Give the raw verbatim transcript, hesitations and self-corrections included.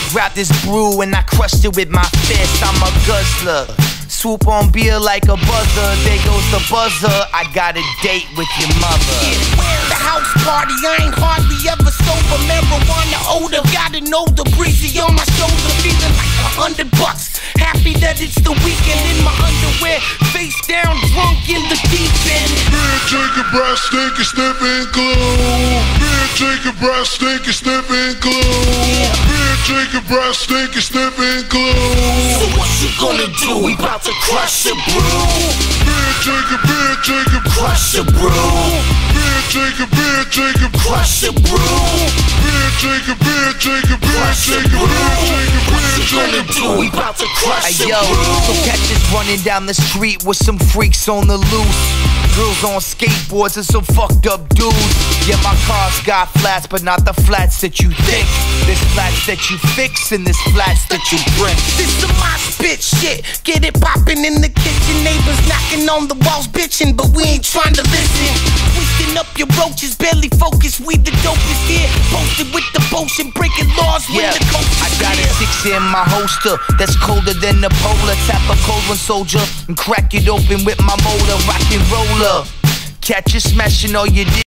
grabbed this brew and I crushed it with my fist. I'm a guzzler, swoop on beer like a buzzer. There goes the buzzer, I got a date with your mother. Yeah, where's the house party? I ain't hardly ever sober. Marijuana odor, gotta know the breezy on my shoulder. Feeling like a hundred bucks. Happy that it's the weekend, in my underwear, face down, drunk in the deep end. Beer drinking, breath stinking, sniffing glue. Beer drinking, breath stinking, sniffing glue. Beer drinking, breath stinking, sniffing glue. So what you gonna do? We bout to crush a brew. Beer drinking, beer drinking, Crush a brew. beer drinking, beer drinking, Crush a brew. beer drinking, beer drinking, beer Crush a drinking, brew. beer drinking, What beer you gonna drinking. do? We bout to crush Hey, a yo, so brew. catch us running down the street with some freaks on the loose. Girls on skateboards and some fucked up dudes. Yeah, my car's got flats, but not the flats that you think. There's flats that you fix and there's flats that you bring. This is my spit shit. Get it poppin' in the kitchen. Neighbors knocking on the walls, bitchin', but we ain't trying to listen. Twisting up your roaches, barely focused. We the dopest here. Posted with the potion, breaking laws when Yeah, the coast is I got a clear. six in my holster that's colder than the polar. Tap a cold one, soldier, and crack it open with my motor. Rock and roller, catch you smashing all you did.